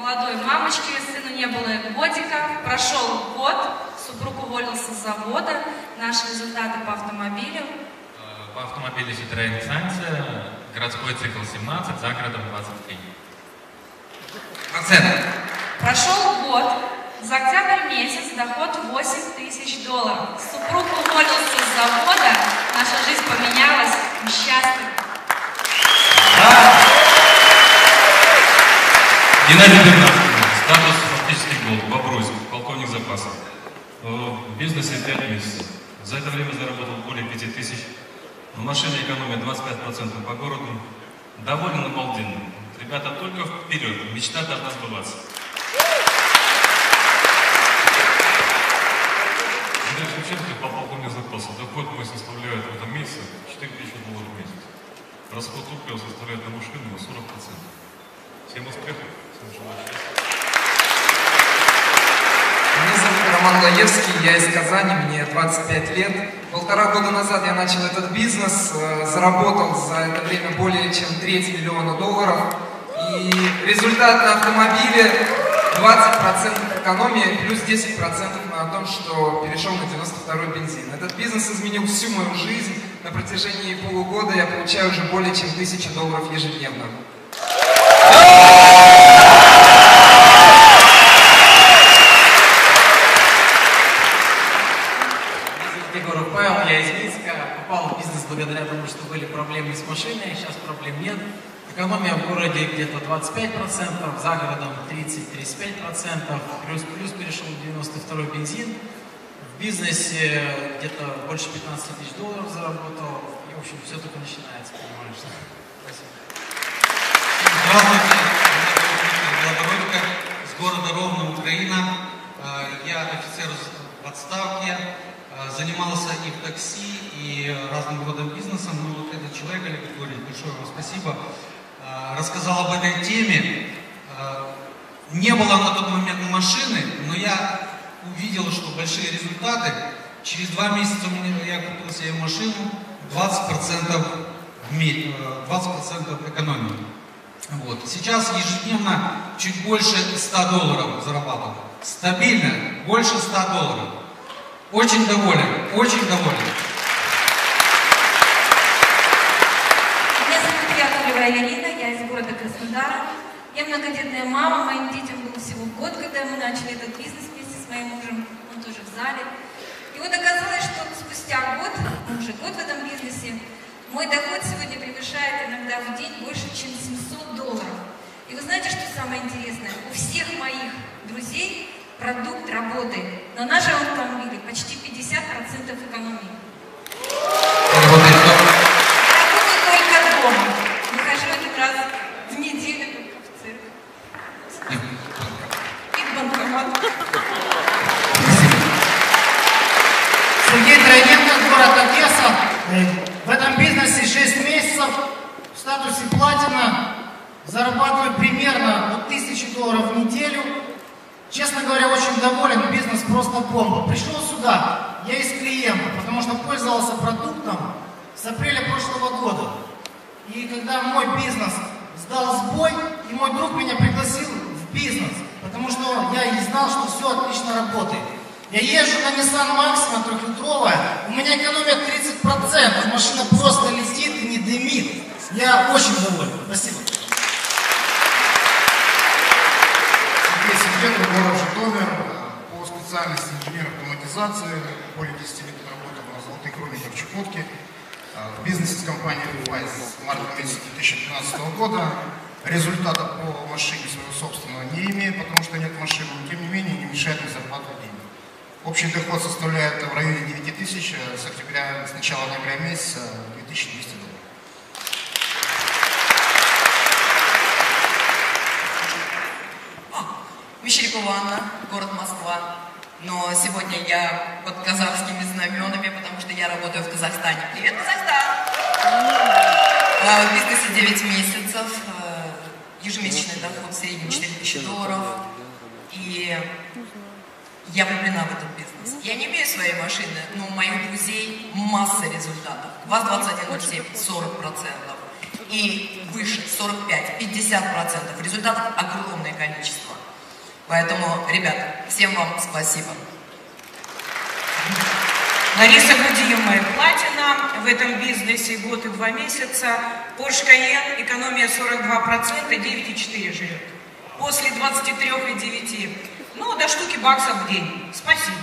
молодой мамочке, сыну не было и годика. Прошел год, супруг уволился с завода. Наши результаты по автомобилю. По автомобилю Citroёn Xantia, городской цикл 17, за городом 23. Прошел год, за октябрь месяц доход $8000. Супруг уволился с завода, наша жизнь поменялась, мы счастливы. Геннадий Бернавский, статус фактически голд, Бобруйск, полковник запаса. В бизнесе 5 месяцев. За это время заработал более 5000. В машине экономия 25% по городу. Доволен обалденно. Ребята, только вперед. Мечта должна сбываться. Андрей Шевченко, полковник запаса. Доход мой составляет в этом месяце $4000 в месяц. Расход топлива составляет на машину на 40%. Всем успехов. Всем желаю счастья. Меня зовут Роман Лаевский, я из Казани, мне 25 лет. 1,5 года назад я начал этот бизнес, заработал за это время более чем $3 миллиона. И результат на автомобиле 20% экономии, плюс 10% на том, что перешел на 92-й бензин. Этот бизнес изменил всю мою жизнь. На протяжении полугода я получаю уже более чем $1000 ежедневно. Павел, я из Минска, попал в бизнес благодаря тому, что были проблемы с машиной, сейчас проблем нет. Экономия в городе где-то 25%, за городом 30-35%, плюс перешел в 92-й бензин. В бизнесе где-то больше $15 000 заработал. И, в общем, все только начинается, понимаешь. Спасибо. Здравствуйте, Белогородка, с города Ровно, Украина. Я офицер в отставке. Занимался и в такси, и разным родом бизнесом. Но вот этот человек, Олег Григорьевич, большое вам спасибо, рассказал об этой теме. Не было на тот момент машины, но я увидел, что большие результаты. Через 2 месяца я купил себе машину, 20% экономии. Вот. Сейчас ежедневно чуть больше $100 зарабатываю. Стабильно, больше $100. Очень доволен, очень доволен. Меня зовут Яковлева Ирина, я из города Краснодара. Я многодетная мама, моим детям был всего год, когда мы начали этот бизнес вместе с моим мужем, он тоже в зале. И вот оказалось, что спустя год, мы уже год в этом бизнесе, мой доход сегодня превышает иногда в день больше, чем $700. И вы знаете, что самое интересное? У всех моих друзей продукт работает. На нашем автомобиле почти 50% экономии. Работает Я работаю только дома. Выхожу 1 раз в неделю только в цирк. И в банкомат. Сергей Троенко, город Одесса. В этом бизнесе 6 месяцев в статусе платина. Зарабатываю примерно от $1000 в неделю. Честно говоря, очень доволен, бизнес просто бомба. Пришел сюда, я из клиента, потому что пользовался продуктом с апреля прошлого года. И когда мой бизнес сдал сбой, и мой друг меня пригласил в бизнес, потому что я и знал, что все отлично работает. Я езжу на Nissan Maxima 3-литровая, у меня экономия 30%, машина просто летит и не дымит. Я очень доволен. Спасибо. Город Житомир, по специальности инженер автоматизации, более 10 лет работал на золотых рудниках Чукотки, в бизнесе с компанией «Рубай» с марта месяца 2015 года. Результата по машине своего собственного не имею, потому что нет машины, но тем не менее не мешает мне зарабатывать деньги. Общий доход составляет в районе 9000, с октября, с начала ноября месяца $2200. Мещерякова Анна, город Москва. Но сегодня я под казахскими знаменами, потому что я работаю в Казахстане. Привет, Казахстан! В бизнесе 9 месяцев, ежемесячный доход в среднем $4000. И я влюблена в этот бизнес. Я не имею своей машины, но у моих друзей масса результатов. ВАЗ-2107 40%. и выше 45-50%. Результатов огромное количество. Поэтому, ребят, всем вам спасибо. Лариса Гудиевна, платина в этом бизнесе год и 2 месяца. Porsche Cayenne, экономия 42%, 9,4 живет. После 23,9, ну, до штуки баксов в день. Спасибо.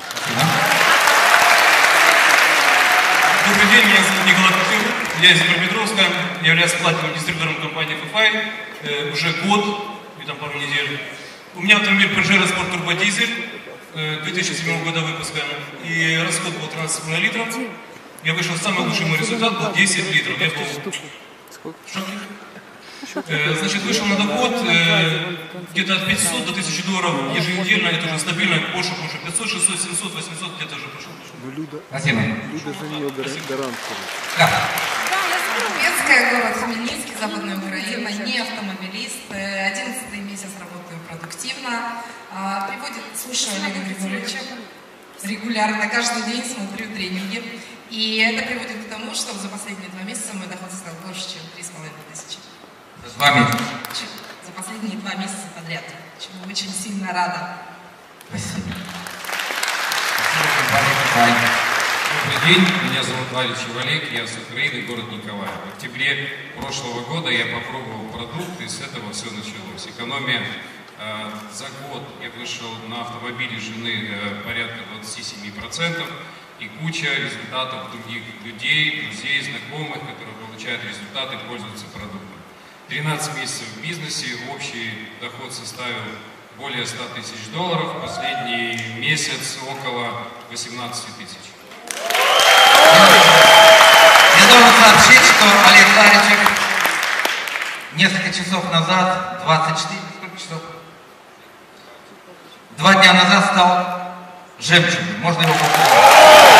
Добрый день, меня зовут Николай Кутюр, я из Днепропетровска, являюсь платиновым дистрибьютором компании FFI уже год и там пару недель. У меня автомобиль Pajero Sport Turbo Diesel 2007 года выпуска, и расход был 13,5 литров. Я вышел, самый лучший мой результат был 10 литров. Я был в шоке. Значит, вышел на доход где-то от 500 до 1000 долларов еженедельно, это уже стабильно, Porsche, 500, 600, 700, 800, где-то уже пошел. Спасибо. Люда за нее гарант. Да. Купецкая, город Хмельницкий, Западная Украина, не автомобилист, 11-й месяц работаю продуктивно, слушаю Олега Григорьевича регулярно, каждый день смотрю тренинги, и это приводит к тому, что за последние 2 месяца мой доход стал больше, чем 3500. С вами. За последние 2 месяца подряд, чему очень сильно рада. Спасибо. Добрый день, меня зовут Валичев Олег, я с Украины, город Николаев. В октябре прошлого года я попробовал продукт, и с этого все началось. Экономия за год я вышел на автомобиле жены порядка 27%, и куча результатов других людей, друзей, знакомых, которые получают результаты, пользуются продуктом. 13 месяцев в бизнесе, общий доход составил более 100 тысяч долларов, последний месяц около 18 тысяч. Я должен сообщить, что Олег Ларичев несколько часов назад, 24, сколько часов? 2 дня назад стал жемчугом. Можно его поздравить.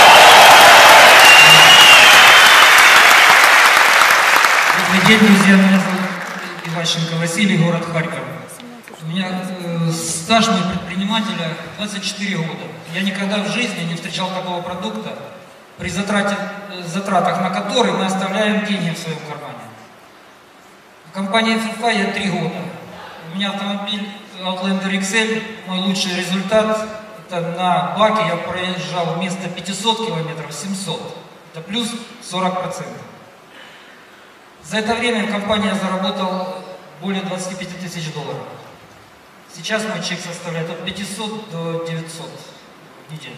Добрый день, друзья. Меня зовут Иващенко Василий, город Харьков. У меня стаж мой предпринимателя 24 года. Я никогда в жизни не встречал такого продукта, при затратах на который мы оставляем деньги в своем кармане. В компании FFI я 3 года. У меня автомобиль Outlander XL, мой лучший результат, это на баке я проезжал вместо 500 километров 700. Это плюс 40%. За это время в компании я заработал более 25 тысяч долларов. Сейчас мой чек составляет от 500 до 900 в неделю.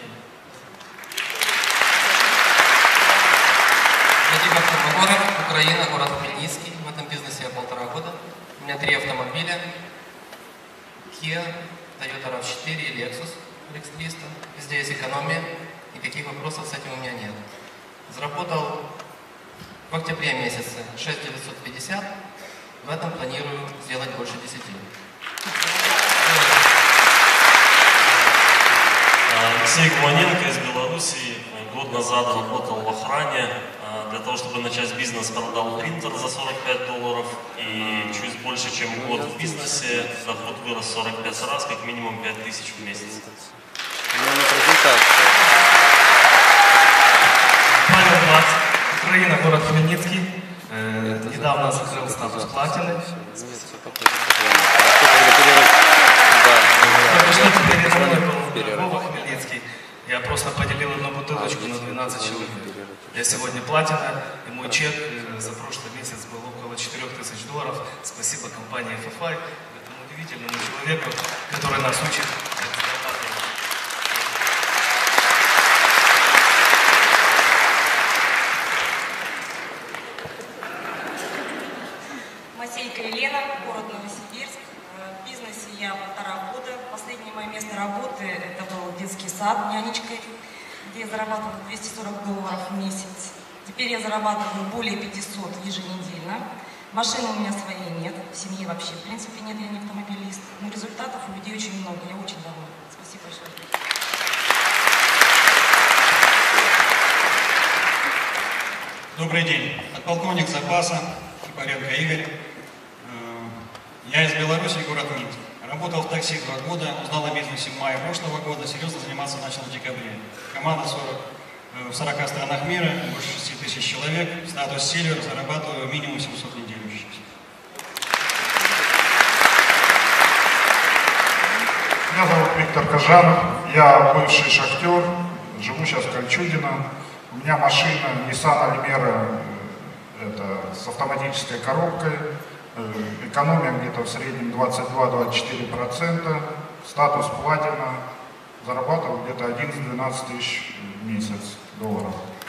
Владимир Черногоров, Украина, город Хмельницкий. В этом бизнесе я 1,5 года. У меня 3 автомобиля. Kia, Toyota RAV4 и Lexus RX300. Везде есть экономия. Никаких вопросов с этим у меня нет. Заработал в октябре месяце 6950. В этом планирую сделать больше 10. Алексей Гуманенко из Беларуси. Год назад работал в охране. Для того, чтобы начать бизнес, продал принтер за 45 долларов. И чуть больше, чем год в бизнесе, доход вырос 45 раз, как минимум 5000 в месяц. Павел Бац, Украина, город Хмельницкий. Недавно закрыл статус платины. Только что теперь это мной был Вова Хмельницкий. Я просто поделил одну бутылочку на 12 человек. Я сегодня платина, и мой чек за прошлый месяц был около 4000 долларов. Спасибо компании FFI, этому удивительному человеку, который нас учит. Масейка Елена, город Новосибирск. В бизнесе я 1,5 года. Последнее мое место работы это был детский сад нянечкой, где я зарабатывала 240 долларов в месяц. Теперь я зарабатываю более 500 еженедельно. Машины у меня своей нет, в семье вообще в принципе нет, я не автомобилист. Но результатов у людей очень много, я очень довольна. Спасибо большое. Добрый день. Подполковник запаса Кипаренко Игорь. Я из Беларуси, город Минск. Работал в такси 2 года, узнал о бизнесе в мае прошлого года, серьезно заниматься начал в декабре. Команда 40 в 40 странах мира, больше 6 тысяч человек, статус Silver, зарабатываю минимум 700 в неделю сейчас. Меня зовут Виктор Кожанов, я бывший шахтер, живу сейчас в Кольчугино. У меня машина Nissan Almera, это с автоматической коробкой, экономия где-то в среднем 22-24%, статус платина, зарабатываю где-то 11-12 тысяч в месяц долларов.